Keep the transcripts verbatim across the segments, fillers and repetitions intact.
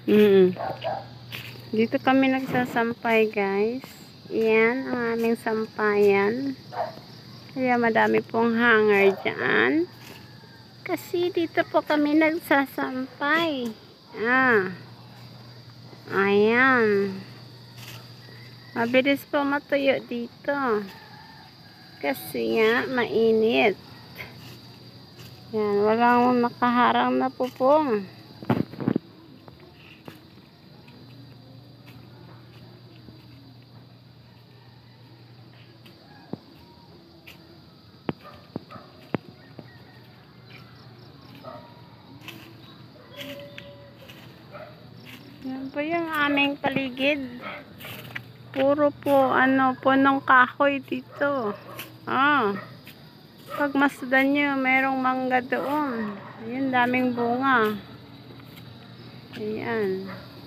Mm. Dito kami nagsasampay, guys. Yan ang aming sampayan. Kaya madami pong hanger dyan. Kasi dito po kami nagsasampay. Ah. Ayan. Mabilis po matuyo dito. Kasi nga, mainit. Yan, walang nakaharang na po po. Yan po yung aming paligid. Puro po, ano, punong kahoy dito. Ah. Pag masdan nyo, merong mangga doon. Ayun, daming bunga. Ayan.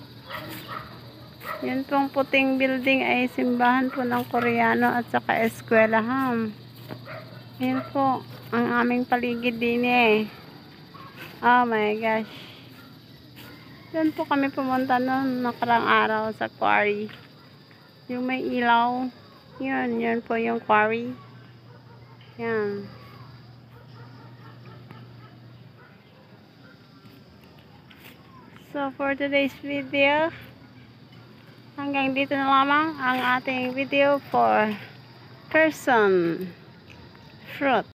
Yan pong puting building ay simbahan po ng Koreano at saka eskwelahan. Yan po, ang aming paligid din eh. Oh my gosh. Doon po kami pumunta noon nakarang araw sa quarry. Yung may ilaw. Yun, yun po yung quarry. Yan. So for today's video, hanggang dito na lamang ang ating video for person fruit.